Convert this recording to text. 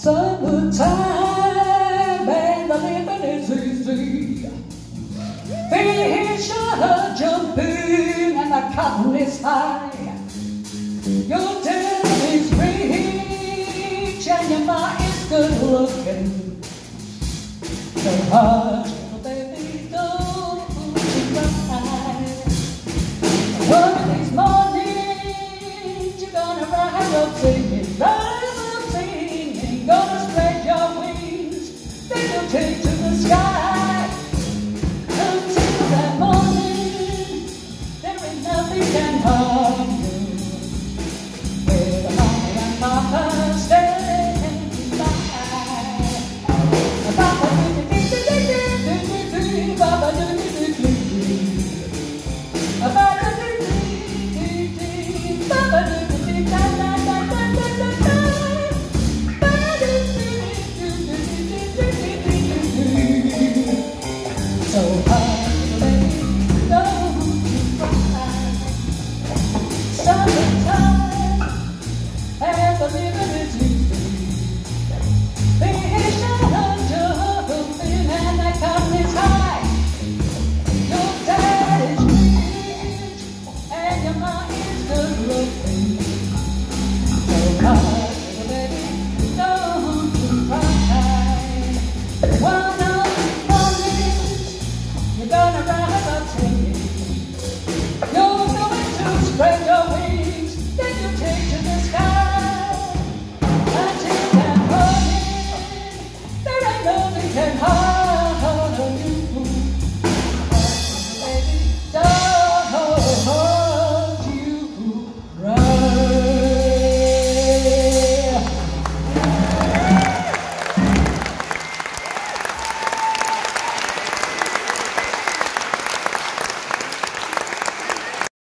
Summertime and the living is easy. Fish are jumping and the cotton is high. Your tail is rich and your mind is good looking. So hush, little baby, don't cry. One of these mornings you're gonna rise up singing, gonna spread your wings, then you'll take to the sky. Until that morning, there ain't nothing can harm